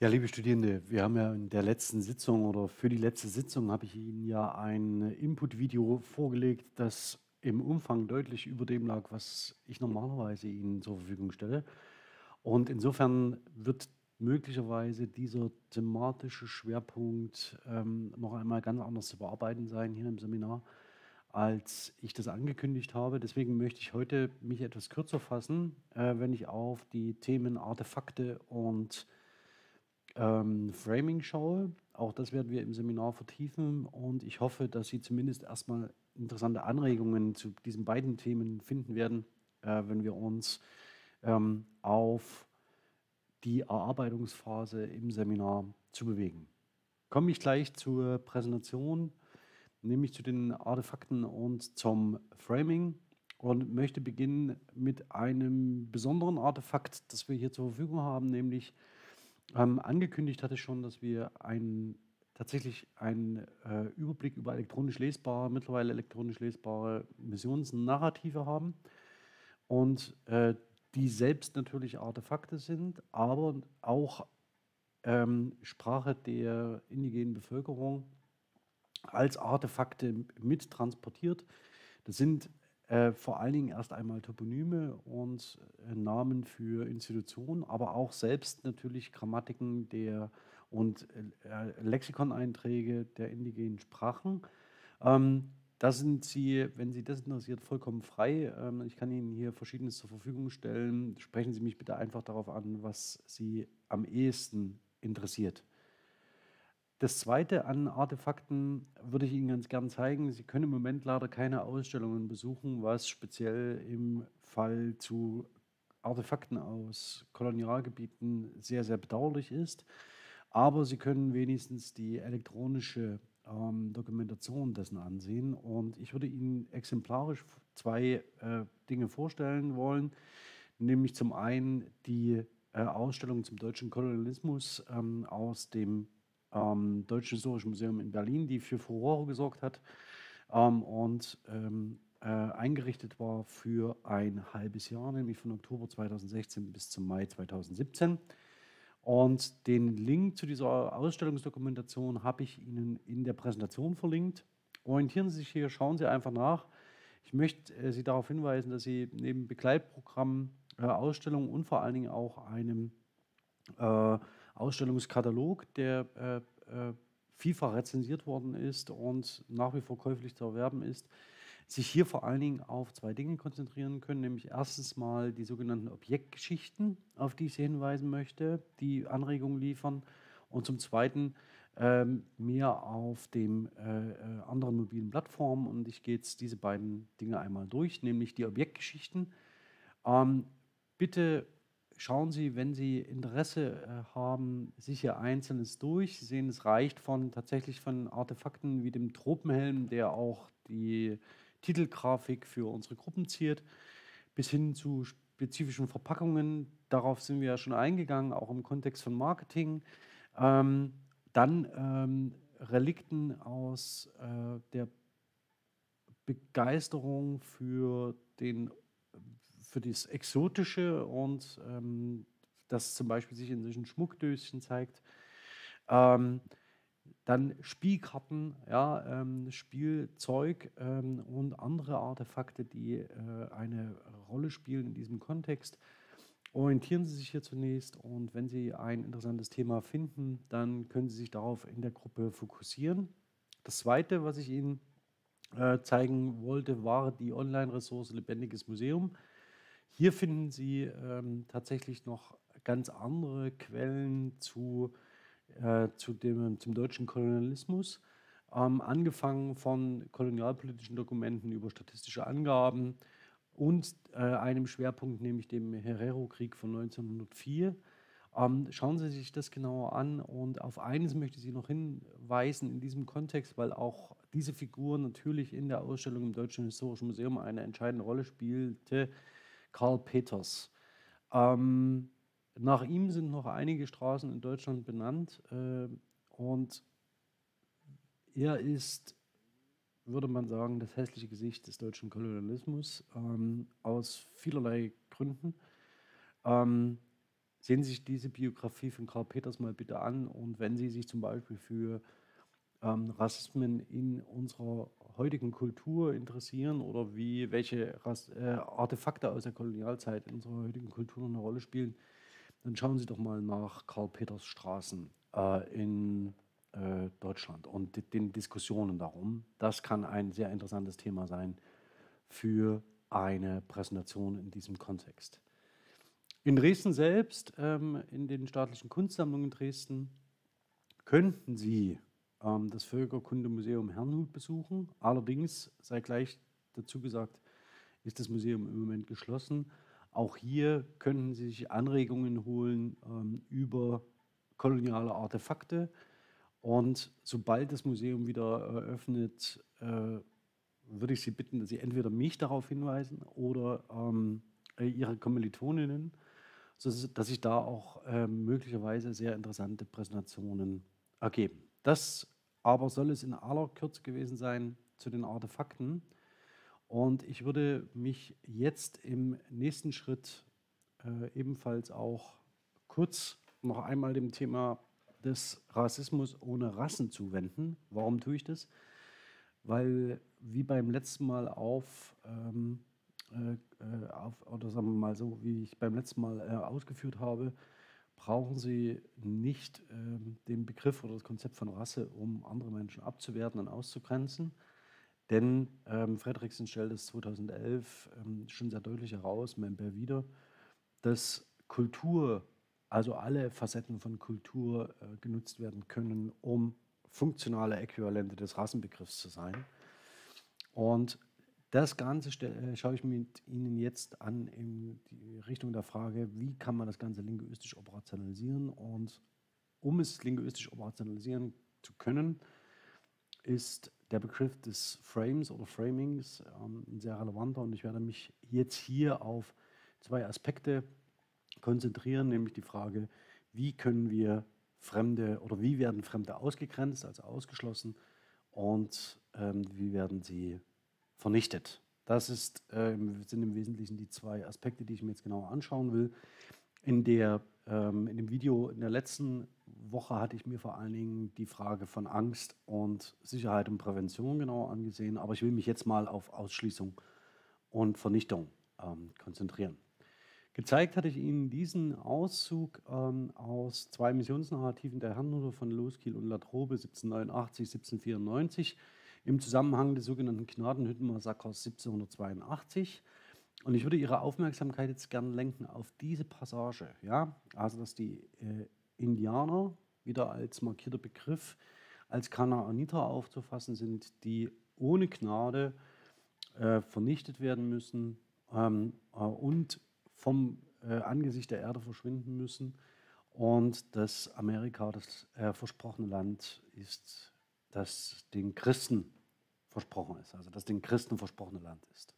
Ja, liebe Studierende, wir haben ja in der letzten Sitzung oder für die letzte Sitzung habe ich Ihnen ja ein Input-Video vorgelegt, das im Umfang deutlich über dem lag, was ich normalerweise Ihnen zur Verfügung stelle. Und insofern wird möglicherweise dieser thematische Schwerpunkt noch einmal ganz anders zu bearbeiten sein hier im Seminar, als ich das angekündigt habe. Deswegen möchte ich heute mich etwas kürzer fassen, wenn ich auf die Themen Artefakte und Framing schaue. Auch das werden wir im Seminar vertiefen und ich hoffe, dass Sie zumindest erstmal interessante Anregungen zu diesen beiden Themen finden werden, wenn wir uns auf die Erarbeitungsphase im Seminar zu bewegen. Komme ich gleich zur Präsentation, nämlich zu den Artefakten und zum Framing und möchte beginnen mit einem besonderen Artefakt, das wir hier zur Verfügung haben, nämlich angekündigt hatte ich schon, dass wir tatsächlich einen Überblick über mittlerweile elektronisch lesbare Missionsnarrative haben und die selbst natürlich Artefakte sind, aber auch Sprache der indigenen Bevölkerung als Artefakte mit transportiert. Das sind vor allen Dingen erst einmal Toponyme und Namen für Institutionen, aber auch selbst natürlich Grammatiken und Lexikoneinträge der indigenen Sprachen. Da sind Sie, wenn Sie das interessiert, vollkommen frei. Ich kann Ihnen hier Verschiedenes zur Verfügung stellen. Sprechen Sie mich bitte einfach darauf an, was Sie am ehesten interessiert. Das Zweite an Artefakten würde ich Ihnen ganz gern zeigen. Sie können im Moment leider keine Ausstellungen besuchen, was speziell im Fall zu Artefakten aus Kolonialgebieten sehr, sehr bedauerlich ist. Aber Sie können wenigstens die elektronische Dokumentation dessen ansehen. Und ich würde Ihnen exemplarisch zwei Dinge vorstellen wollen, nämlich zum einen die Ausstellung zum deutschen Kolonialismus aus dem Deutschen Historischen Museum in Berlin, die für Furore gesorgt hat und eingerichtet war für ein halbes Jahr, nämlich von Oktober 2016 bis zum Mai 2017. Und den Link zu dieser Ausstellungsdokumentation habe ich Ihnen in der Präsentation verlinkt. Orientieren Sie sich hier, schauen Sie einfach nach. Ich möchte Sie darauf hinweisen, dass Sie neben Begleitprogrammen, Ausstellungen und vor allen Dingen auch einem äh, Ausstellungskatalog, der vielfach rezensiert worden ist und nach wie vor käuflich zu erwerben ist, sich hier vor allen Dingen auf zwei Dinge konzentrieren können, nämlich erstens mal die sogenannten Objektgeschichten, auf die ich Sie hinweisen möchte, die Anregungen liefern, und zum Zweiten mehr auf dem anderen mobilen Plattformen. Und ich gehe jetzt diese beiden Dinge einmal durch, nämlich die Objektgeschichten. Ähm, Bitte schauen Sie, wenn Sie Interesse haben, sicher Einzelnes durch. Sie sehen, es reicht tatsächlich von Artefakten wie dem Tropenhelm, der auch die Titelgrafik für unsere Gruppen ziert, bis hin zu spezifischen Verpackungen. Darauf sind wir ja schon eingegangen, auch im Kontext von Marketing. Ähm, Dann Relikten aus der Begeisterung für das Exotische und das zum Beispiel sich in solchen Schmuckdöschen zeigt. Ähm, Dann Spielkarten, ja, Spielzeug und andere Artefakte, die eine Rolle spielen in diesem Kontext. Orientieren Sie sich hier zunächst und wenn Sie ein interessantes Thema finden, dann können Sie sich darauf in der Gruppe fokussieren. Das Zweite, was ich Ihnen zeigen wollte, war die Online-Ressource Lebendiges Museum. Hier finden Sie tatsächlich noch ganz andere Quellen zum deutschen Kolonialismus, angefangen von kolonialpolitischen Dokumenten über statistische Angaben und einem Schwerpunkt, nämlich dem Herero-Krieg von 1904. Schauen Sie sich das genauer an und auf eines möchte ich Sie noch hinweisen in diesem Kontext, weil auch diese Figur natürlich in der Ausstellung im Deutschen Historischen Museum eine entscheidende Rolle spielte: Karl Peters. Ähm, Nach ihm sind noch einige Straßen in Deutschland benannt und er ist, würde man sagen, das hässliche Gesicht des deutschen Kolonialismus aus vielerlei Gründen. Ähm, Sehen Sie sich diese Biografie von Karl Peters mal bitte an, und wenn Sie sich zum Beispiel für Rassismen in unserer heutigen Kultur interessieren oder welche Artefakte aus der Kolonialzeit in unserer heutigen Kultur eine Rolle spielen, dann schauen Sie doch mal nach Karl Peters Straßen in Deutschland und den Diskussionen darum. Das kann ein sehr interessantes Thema sein für eine Präsentation in diesem Kontext. In Dresden selbst, in den staatlichen Kunstsammlungen Dresden, könnten Sie das Völkerkundemuseum Herrnhut besuchen. Allerdings sei gleich dazu gesagt, ist das Museum im Moment geschlossen. Auch hier könnten Sie sich Anregungen holen über koloniale Artefakte. Und sobald das Museum wieder eröffnet, würde ich Sie bitten, dass Sie entweder mich darauf hinweisen oder Ihre Kommilitoninnen, sodass sich da auch möglicherweise sehr interessante Präsentationen ergeben. Das aber soll es in aller Kürze gewesen sein zu den Artefakten. Und ich würde mich jetzt im nächsten Schritt ebenfalls auch kurz noch einmal dem Thema des Rassismus ohne Rassen zuwenden. Warum tue ich das? Weil, wie beim letzten Mal oder sagen wir mal so, wie ich beim letzten Mal ausgeführt habe, brauchen Sie nicht den Begriff oder das Konzept von Rasse, um andere Menschen abzuwerten und auszugrenzen. Denn Fredriksen stellt es 2011 schon sehr deutlich heraus, Member wieder, dass Kultur, also alle Facetten von Kultur genutzt werden können, um funktionale Äquivalente des Rassenbegriffs zu sein. Und das Ganze schaue ich mit Ihnen jetzt an in die Richtung der Frage, wie kann man das Ganze linguistisch operationalisieren. Und um es linguistisch operationalisieren zu können, ist der Begriff des Frames oder Framings ein sehr relevanter. Und ich werde mich jetzt hier auf zwei Aspekte konzentrieren, nämlich die Frage, wie können wir Fremde oder wie werden Fremde ausgegrenzt, also ausgeschlossen, und wie werden sie vernichtet. Das sind im Wesentlichen die zwei Aspekte, die ich mir jetzt genauer anschauen will. In dem Video in der letzten Woche hatte ich mir vor allen Dingen die Frage von Angst und Sicherheit und Prävention genauer angesehen, aber ich will mich jetzt mal auf Ausschließung und Vernichtung konzentrieren. Gezeigt hatte ich Ihnen diesen Auszug aus zwei Missionsnarrativen der Herrnhuter von Loskiel und Latrobe 1789, 1794 im Zusammenhang des sogenannten Gnadenhüttenmassakers 1782. Und ich würde Ihre Aufmerksamkeit jetzt gerne lenken auf diese Passage. Ja? Also, dass die Indianer wieder als markierter Begriff als Kanaaniter aufzufassen sind, die ohne Gnade vernichtet werden müssen und vom Angesicht der Erde verschwinden müssen, und dass Amerika das versprochene Land ist, das den Christen versprochen ist, also das den Christen versprochene Land ist.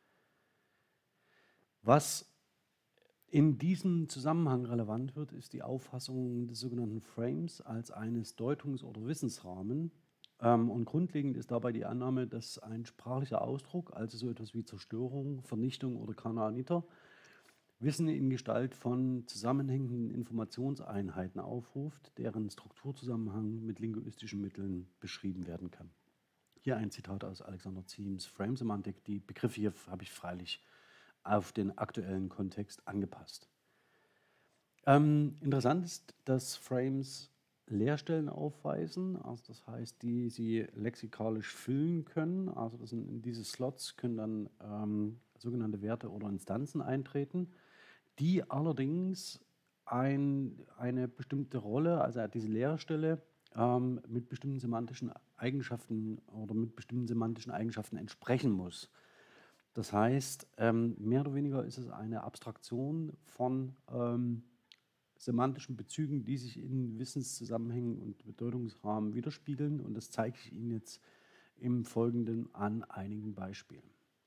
Was in diesem Zusammenhang relevant wird, ist die Auffassung des sogenannten Frames als eines Deutungs- oder Wissensrahmen. Und grundlegend ist dabei die Annahme, dass ein sprachlicher Ausdruck, also so etwas wie Zerstörung, Vernichtung oder Kanaaniter, Wissen in Gestalt von zusammenhängenden Informationseinheiten aufruft, deren Strukturzusammenhang mit linguistischen Mitteln beschrieben werden kann. Hier ein Zitat aus Alexander Ziems Framesemantik. Die Begriffe hier habe ich freilich auf den aktuellen Kontext angepasst. Interessant ist, dass Frames Leerstellen aufweisen, also das heißt, die Sie lexikalisch füllen können. Also in diese Slots können dann sogenannte Werte oder Instanzen eintreten, die allerdings eine bestimmte Rolle, also diese Leerstelle, mit bestimmten semantischen Eigenschaften oder mit bestimmten semantischen Eigenschaften entsprechen muss. Das heißt, mehr oder weniger ist es eine Abstraktion von semantischen Bezügen, die sich in Wissenszusammenhängen und Bedeutungsrahmen widerspiegeln. Und das zeige ich Ihnen jetzt im Folgenden an einigen Beispielen.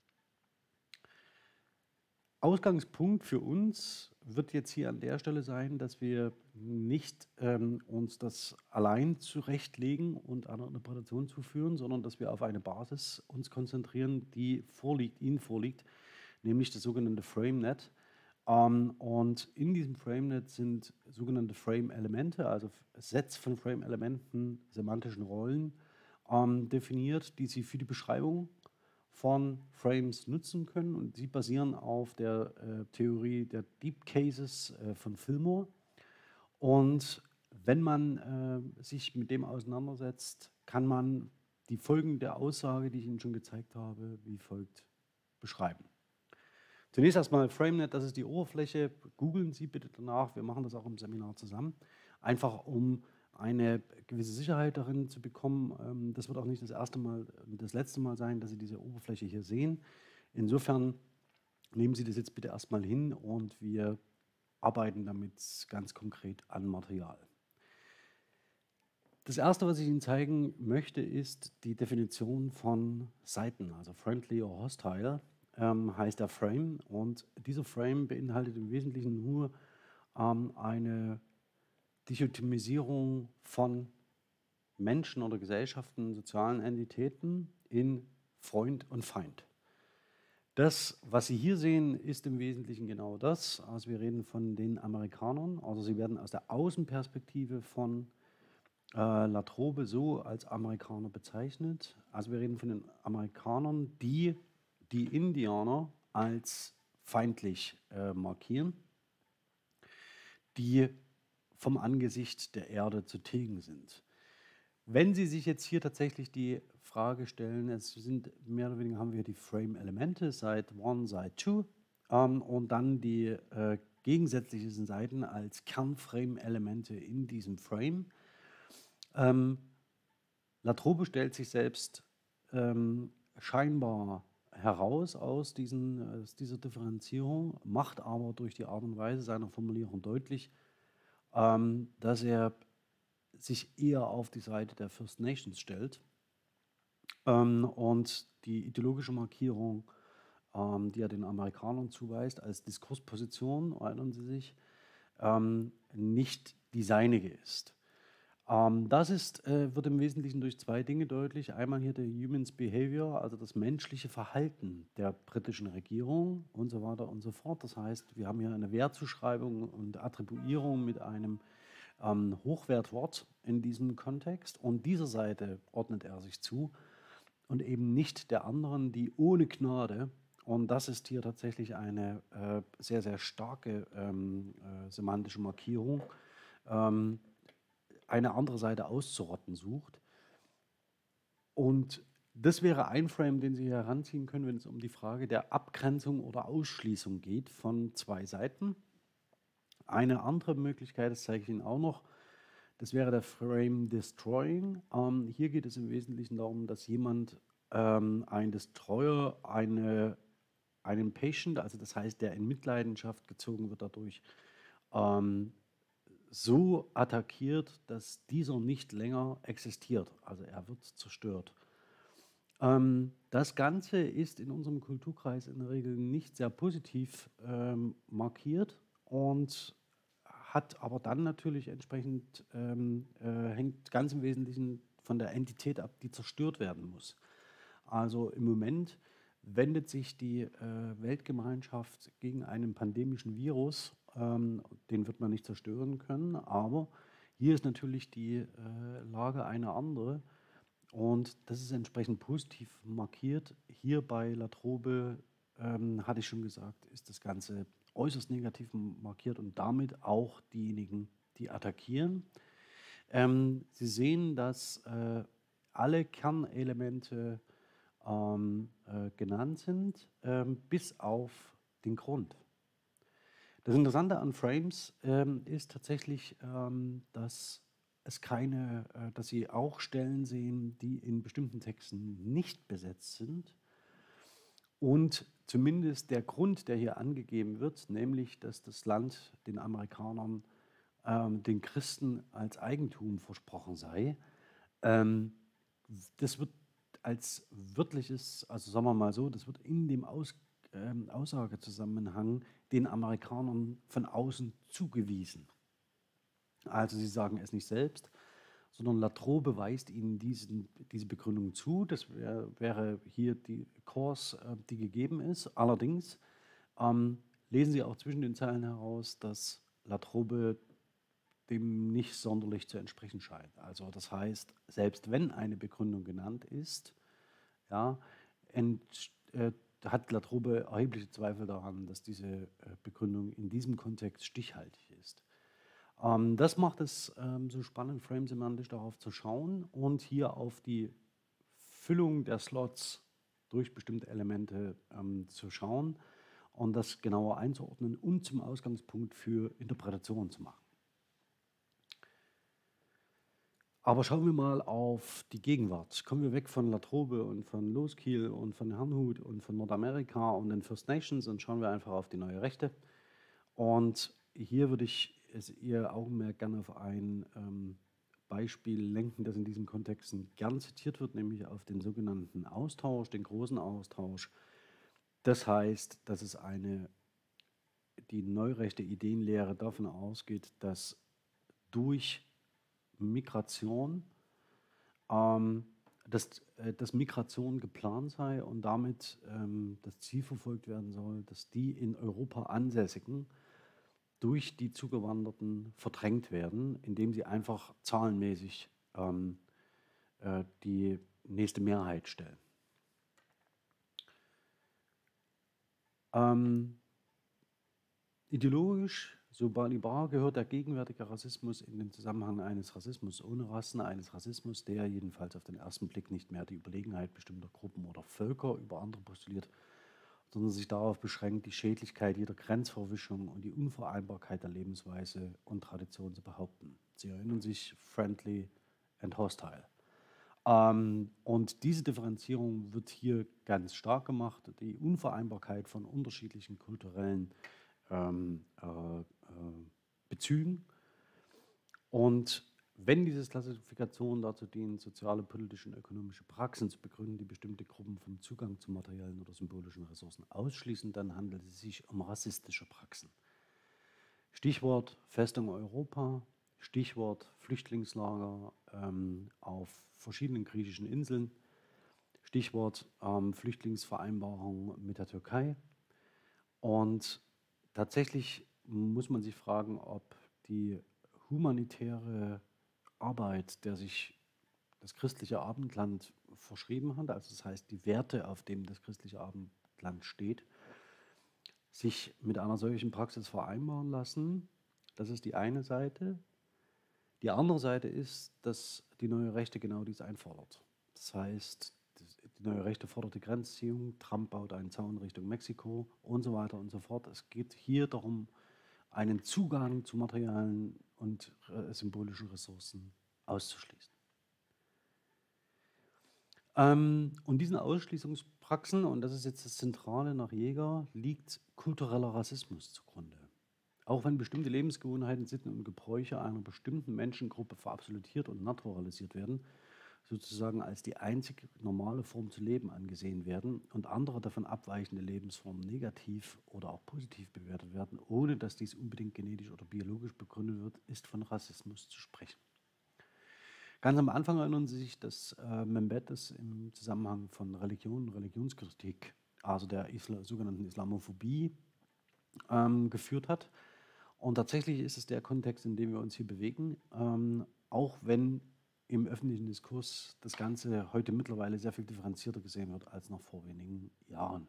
Ausgangspunkt für uns wird jetzt hier an der Stelle sein, dass wir nicht uns das allein zurechtlegen und einer Interpretation zuführen, sondern dass wir auf eine Basis uns konzentrieren, die Ihnen vorliegt, nämlich das sogenannte FrameNet. Und in diesem FrameNet sind sogenannte Frame-Elemente, also Sets von Frame-Elementen, semantischen Rollen, definiert, die Sie für die Beschreibung von Frames nutzen können. Und sie basieren auf der Theorie der Deep Cases von Fillmore. Und wenn man sich mit dem auseinandersetzt, kann man die folgende Aussage, die ich Ihnen schon gezeigt habe, wie folgt beschreiben. Zunächst erstmal FrameNet, das ist die Oberfläche. Googeln Sie bitte danach, wir machen das auch im Seminar zusammen, einfach um eine gewisse Sicherheit darin zu bekommen. Das wird auch nicht das erste Mal und das letzte Mal sein, dass Sie diese Oberfläche hier sehen. Insofern nehmen Sie das jetzt bitte erstmal hin und wir arbeiten damit ganz konkret an Material. Das erste, was ich Ihnen zeigen möchte, ist die Definition von Seiten, also friendly or hostile. Heißt der Frame, und dieser Frame beinhaltet im Wesentlichen nur eine Dichotomisierung von Menschen oder Gesellschaften, sozialen Entitäten in Freund und Feind. Das, was Sie hier sehen, ist im Wesentlichen genau das. Also wir reden von den Amerikanern, also sie werden aus der Außenperspektive von Latrobe so als Amerikaner bezeichnet. Also wir reden von den Amerikanern, die die Indianer als feindlich markieren, die vom Angesicht der Erde zu tilgen sind. Wenn Sie sich jetzt hier tatsächlich die Frage stellen, es sind mehr oder weniger, haben wir die Frame-Elemente, Side 1, Side 2 und dann die gegensätzlichen Seiten als Kernframe-Elemente in diesem Frame. Latrobe stellt sich selbst scheinbar heraus aus dieser Differenzierung, macht aber durch die Art und Weise seiner Formulierung deutlich, dass er sich eher auf die Seite der First Nations stellt und die ideologische Markierung, die er den Amerikanern zuweist, als Diskursposition, erinnern Sie sich, nicht die seinige ist. Das wird im Wesentlichen durch zwei Dinge deutlich. Einmal hier der Human's Behavior, also das menschliche Verhalten der britischen Regierung und so weiter und so fort. Das heißt, wir haben hier eine Wertzuschreibung und Attribuierung mit einem Hochwertwort in diesem Kontext. Und dieser Seite ordnet er sich zu und eben nicht der anderen, die ohne Gnade, und das ist hier tatsächlich eine sehr, sehr starke semantische Markierung, eine andere Seite auszurotten sucht. Und das wäre ein Frame, den Sie heranziehen können, wenn es um die Frage der Abgrenzung oder Ausschließung geht von zwei Seiten. Eine andere Möglichkeit, das zeige ich Ihnen auch noch, das wäre der Frame Destroying. Hier geht es im Wesentlichen darum, dass jemand, ein Destroyer, einen Patient, also das heißt, der in Mitleidenschaft gezogen wird dadurch, so attackiert, dass dieser nicht länger existiert. Also er wird zerstört. Das Ganze ist in unserem Kulturkreis in der Regel nicht sehr positiv markiert und hat aber dann natürlich entsprechend, hängt ganz im Wesentlichen von der Entität ab, die zerstört werden muss. Also im Moment wendet sich die Weltgemeinschaft gegen einen pandemischen Virus. Den wird man nicht zerstören können, aber hier ist natürlich die Lage eine andere und das ist entsprechend positiv markiert. Hier bei Latrobe, hatte ich schon gesagt, ist das Ganze äußerst negativ markiert und damit auch diejenigen, die attackieren. Sie sehen, dass alle Kernelemente genannt sind, bis auf den Grund. Das Interessante an Frames ist tatsächlich, dass dass Sie auch Stellen sehen, die in bestimmten Texten nicht besetzt sind. Und zumindest der Grund, der hier angegeben wird, nämlich, dass das Land den Amerikanern, den Christen als Eigentum versprochen sei, das wird als wörtliches, also sagen wir mal so, das wird in dem Aussagezusammenhang den Amerikanern von außen zugewiesen. Also sie sagen es nicht selbst, sondern Latrobe weist ihnen diese Begründung zu. Das wäre hier die Course, die gegeben ist. Allerdings lesen Sie auch zwischen den Zeilen heraus, dass Latrobe dem nicht sonderlich zu entsprechen scheint. Also das heißt, selbst wenn eine Begründung genannt ist, ja, hat Latrobe erhebliche Zweifel daran, dass diese Begründung in diesem Kontext stichhaltig ist. Das macht es so spannend, frame-semantisch darauf zu schauen und hier auf die Füllung der Slots durch bestimmte Elemente zu schauen und das genauer einzuordnen und zum Ausgangspunkt für Interpretationen zu machen. Aber schauen wir mal auf die Gegenwart. Kommen wir weg von Latrobe und von Loskiel und von Herrnhut und von Nordamerika und den First Nations und schauen wir einfach auf die neue Rechte. Und hier würde ich Ihr Augenmerk gerne auf ein Beispiel lenken, das in diesen Kontexten gern zitiert wird, nämlich auf den sogenannten Austausch, den großen Austausch. Das heißt, dass es die neurechte Ideenlehre davon ausgeht, dass durch Migration, dass Migration geplant sei und damit das Ziel verfolgt werden soll, dass die in Europa Ansässigen durch die Zugewanderten verdrängt werden, indem sie einfach zahlenmäßig die nächste Mehrheit stellen. Ideologisch, so Balibar, gehört der gegenwärtige Rassismus in den Zusammenhang eines Rassismus ohne Rassen, eines Rassismus, der jedenfalls auf den ersten Blick nicht mehr die Überlegenheit bestimmter Gruppen oder Völker über andere postuliert, sondern sich darauf beschränkt, die Schädlichkeit jeder Grenzverwischung und die Unvereinbarkeit der Lebensweise und Tradition zu behaupten. Sie erinnern sich, friendly and hostile. Und diese Differenzierung wird hier ganz stark gemacht, die Unvereinbarkeit von unterschiedlichen kulturellen Bezügen. Und wenn diese Klassifikationen dazu dienen, soziale, politische und ökonomische Praxen zu begründen, die bestimmte Gruppen vom Zugang zu materiellen oder symbolischen Ressourcen ausschließen, dann handelt es sich um rassistische Praxen. Stichwort Festung Europa, Stichwort Flüchtlingslager auf verschiedenen griechischen Inseln, Stichwort Flüchtlingsvereinbarung mit der Türkei. Und tatsächlich muss man sich fragen, ob die humanitäre Arbeit, der sich das christliche Abendland verschrieben hat, also das heißt die Werte, auf denen das christliche Abendland steht, sich mit einer solchen Praxis vereinbaren lassen. Das ist die eine Seite. Die andere Seite ist, dass die neue Rechte genau dies einfordert. Das heißt, die neue Rechte fordert die Grenzziehung, Trump baut einen Zaun Richtung Mexiko und so weiter und so fort. Es geht hier darum, einen Zugang zu materialen und symbolischen Ressourcen auszuschließen. Und diesen Ausschließungspraxen, und das ist jetzt das Zentrale nach Jäger, liegt kultureller Rassismus zugrunde. Auch wenn bestimmte Lebensgewohnheiten, Sitten und Gebräuche einer bestimmten Menschengruppe verabsolutiert und naturalisiert werden, sozusagen als die einzig normale Form zu leben angesehen werden und andere davon abweichende Lebensformen negativ oder auch positiv bewertet werden, ohne dass dies unbedingt genetisch oder biologisch begründet wird, ist von Rassismus zu sprechen. Ganz am Anfang erinnern Sie sich, dass Membetes im Zusammenhang von Religion und Religionskritik, also der sogenannten Islamophobie, geführt hat. Und tatsächlich ist es der Kontext, in dem wir uns hier bewegen, auch wenn im öffentlichen Diskurs das Ganze heute mittlerweile sehr viel differenzierter gesehen wird als noch vor wenigen Jahren.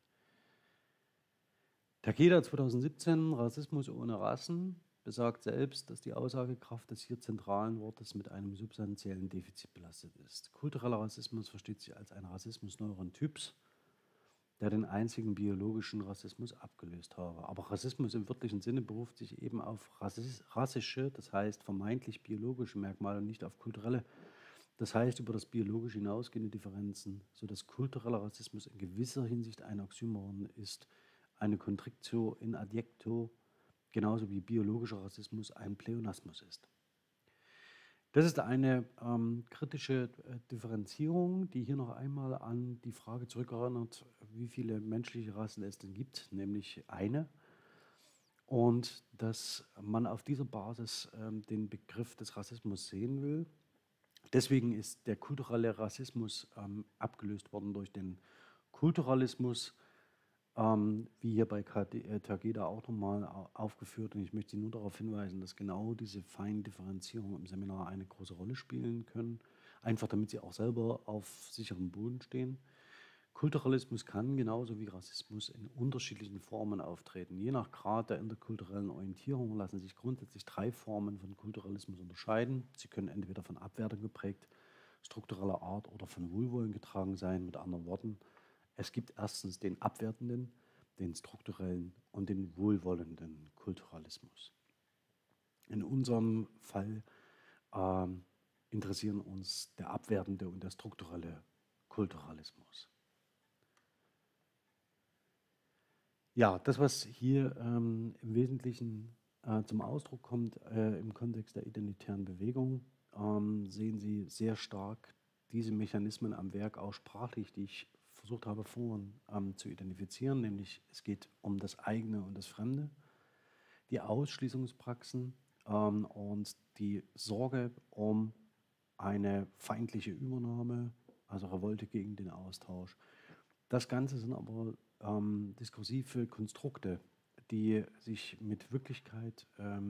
Takeda 2017, Rassismus ohne Rassen, besagt selbst, dass die Aussagekraft des hier zentralen Wortes mit einem substanziellen Defizit belastet ist. Kultureller Rassismus versteht sich als ein Rassismus neueren Typs, der den einzigen biologischen Rassismus abgelöst habe. Aber Rassismus im wörtlichen Sinne beruft sich eben auf rassische, das heißt vermeintlich biologische Merkmale und nicht auf kulturelle, das heißt über das biologisch hinausgehende Differenzen, sodass kultureller Rassismus in gewisser Hinsicht ein Oxymoron ist, eine Contradictio in adjecto, genauso wie biologischer Rassismus ein Pleonasmus ist. Das ist eine kritische Differenzierung, die hier noch einmal an die Frage zurückerinnert, wie viele menschliche Rassen es denn gibt, nämlich eine. Und dass man auf dieser Basis den Begriff des Rassismus sehen will. Deswegen ist der kulturelle Rassismus abgelöst worden durch den Kulturalismus, wie hier bei Tageda auch nochmal aufgeführt. Und ich möchte Sie nur darauf hinweisen, dass genau diese feinen Differenzierungen im Seminar eine große Rolle spielen können, einfach damit Sie auch selber auf sicherem Boden stehen. Kulturalismus kann genauso wie Rassismus in unterschiedlichen Formen auftreten. Je nach Grad der interkulturellen Orientierung lassen sich grundsätzlich 3 Formen von Kulturalismus unterscheiden. Sie können entweder von Abwertung geprägt, struktureller Art oder von Wohlwollen getragen sein. Mit anderen Worten, es gibt erstens den abwertenden, den strukturellen und den wohlwollenden Kulturalismus. In unserem Fall interessieren uns der abwertende und der strukturelle Kulturalismus. Ja, das, was hier im Wesentlichen zum Ausdruck kommt im Kontext der identitären Bewegung, sehen Sie sehr stark diese Mechanismen am Werk, auch sprachlich, die ich versucht habe vorhin zu identifizieren, nämlich es geht um das eigene und das Fremde, die Ausschließungspraxen und die Sorge um eine feindliche Übernahme, also Revolte gegen den Austausch. Das Ganze sind aber diskursive Konstrukte, die sich mit Wirklichkeit,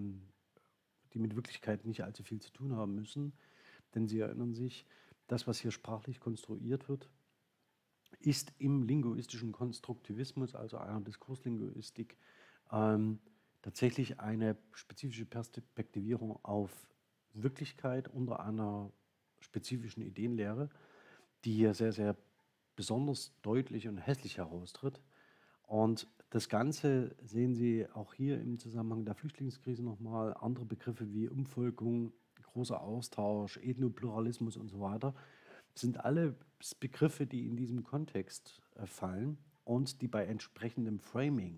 nicht allzu viel zu tun haben müssen, denn Sie erinnern sich, das, was hier sprachlich konstruiert wird, ist im linguistischen Konstruktivismus, also einer Diskurslinguistik, tatsächlich eine spezifische Perspektivierung auf Wirklichkeit unter einer spezifischen Ideenlehre, die hier sehr, sehr besonders deutlich und hässlich heraustritt. Und das Ganze sehen Sie auch hier im Zusammenhang der Flüchtlingskrise nochmal. Andere Begriffe wie Umvolkung, großer Austausch, Ethnopluralismus und so weiter sind alle Begriffe, die in diesem Kontext fallen und die bei entsprechendem Framing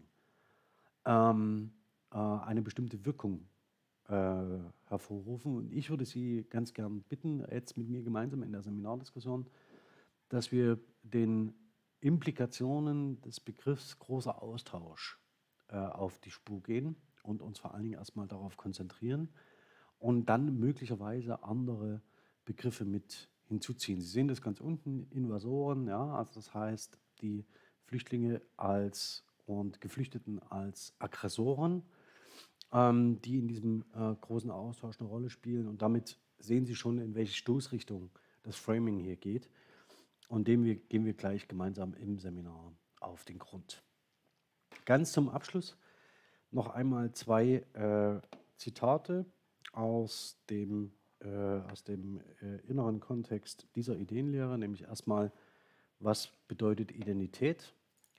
eine bestimmte Wirkung hervorrufen. Und ich würde Sie ganz gern bitten, jetzt mit mir gemeinsam in der Seminardiskussion, dass wir den Implikationen des Begriffs großer Austausch auf die Spur gehen und uns vor allen Dingen erstmal darauf konzentrieren und dann möglicherweise andere Begriffe mit hinzuziehen. Sie sehen das ganz unten, Invasoren, ja, also das heißt die Flüchtlinge und Geflüchteten als Aggressoren, die in diesem großen Austausch eine Rolle spielen. Und damit sehen Sie schon, in welche Stoßrichtung das Framing hier geht. Und dem gehen wir gleich gemeinsam im Seminar auf den Grund. Ganz zum Abschluss noch einmal 2 Zitate aus dem inneren Kontext dieser Ideenlehre, nämlich erstmal, was bedeutet Identität?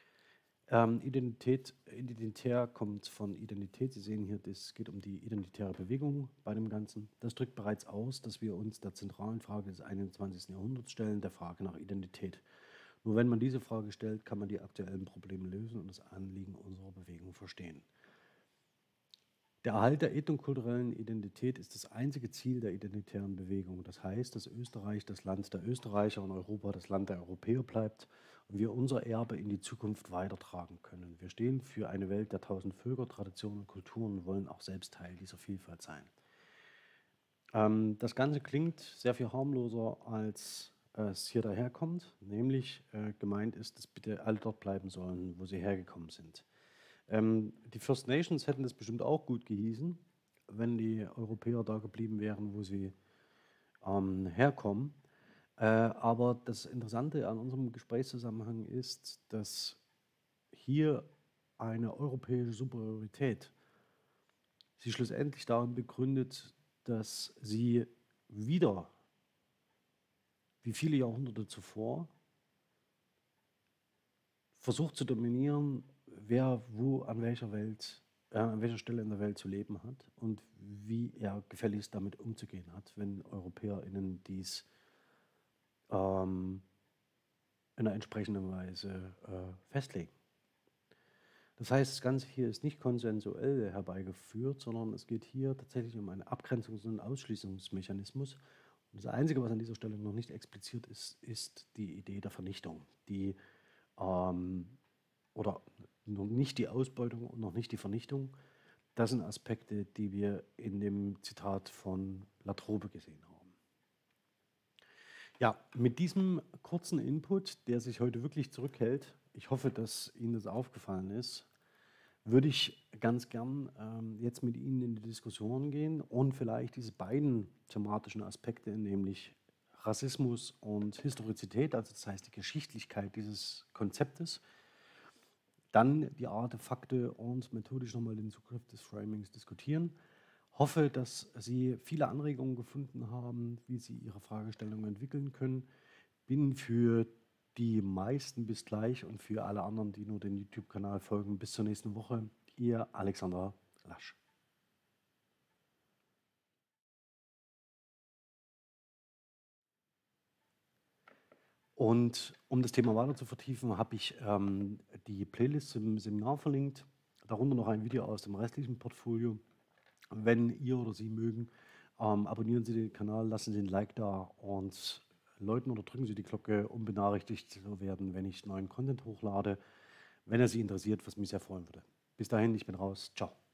Identitär kommt von Identität. Sie sehen hier, es geht um die identitäre Bewegung bei dem Ganzen. Das drückt bereits aus, dass wir uns der zentralen Frage des 21. Jahrhunderts stellen, der Frage nach Identität. Nur wenn man diese Frage stellt, kann man die aktuellen Probleme lösen und das Anliegen unserer Bewegung verstehen. Der Erhalt der ethnokulturellen Identität ist das einzige Ziel der identitären Bewegung. Das heißt, dass Österreich das Land der Österreicher und Europa das Land der Europäer bleibt und wir unser Erbe in die Zukunft weitertragen können. Wir stehen für eine Welt der 1000 Völker, Traditionen und Kulturen und wollen auch selbst Teil dieser Vielfalt sein. Das Ganze klingt sehr viel harmloser, als es hier daherkommt, nämlich gemeint ist, dass bitte alle dort bleiben sollen, wo sie hergekommen sind. Die First Nations hätten das bestimmt auch gut gehießen, wenn die Europäer da geblieben wären, wo sie herkommen. Aber das Interessante an unserem Gesprächszusammenhang ist, dass hier eine europäische Superiorität sich schlussendlich darin begründet, dass sie wieder, wie viele Jahrhunderte zuvor, versucht zu dominieren, wer wo an welcher Stelle in der Welt zu leben hat und wie er gefälligst damit umzugehen hat, wenn EuropäerInnen dies in einer entsprechenden Weise festlegen. Das heißt, das Ganze hier ist nicht konsensuell herbeigeführt, sondern es geht hier tatsächlich um einen Abgrenzungs- und Ausschließungsmechanismus. Und das Einzige, was an dieser Stelle noch nicht expliziert ist, ist die Idee der Vernichtung, oder noch nicht die Ausbeutung und noch nicht die Vernichtung. Das sind Aspekte, die wir in dem Zitat von Latrobe gesehen haben. Ja, mit diesem kurzen Input, der sich heute wirklich zurückhält, ich hoffe, dass Ihnen das aufgefallen ist, würde ich ganz gern jetzt mit Ihnen in die Diskussion gehen und vielleicht diese beiden thematischen Aspekte, nämlich Rassismus und Historizität, also das heißt die Geschichtlichkeit dieses Konzeptes, dann die Artefakte und methodisch nochmal den Zugriff des Framings diskutieren. Hoffe, dass Sie viele Anregungen gefunden haben, wie Sie Ihre Fragestellungen entwickeln können. Bin für die meisten bis gleich und für alle anderen, die nur den YouTube-Kanal folgen, bis zur nächsten Woche. Ihr Alexander Lasch. Und um das Thema weiter zu vertiefen, habe ich die Playlist im Seminar verlinkt, darunter noch ein Video aus dem restlichen Portfolio. Wenn ihr oder Sie mögen, abonnieren Sie den Kanal, lassen Sie ein Like da und läuten oder drücken Sie die Glocke, um benachrichtigt zu werden, wenn ich neuen Content hochlade, wenn er Sie interessiert, was mich sehr freuen würde. Bis dahin, ich bin raus. Ciao.